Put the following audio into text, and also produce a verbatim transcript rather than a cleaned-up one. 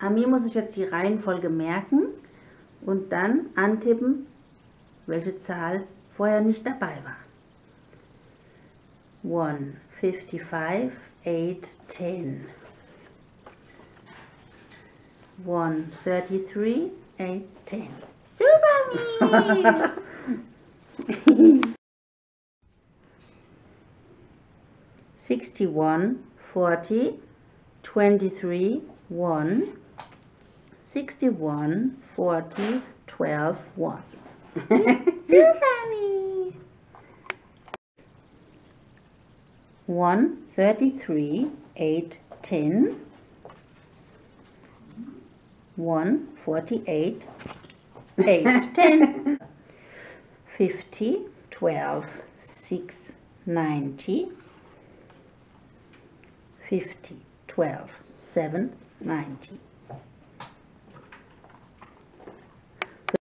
Amir muss sich jetzt die Reihenfolge merken und dann antippen, welche Zahl vorher nicht dabei war. one, fifty-five, eight, ten. one, thirty-three, eight, ten. Super! sixty-one, forty, twenty-three, one. sixty-one, forty, twelve, one. Super! one, thirty-three, eight, ten. one, forty-eight, eight, ten. fifty, twelve, six, ninety. fifty, twelve, seven, ninety.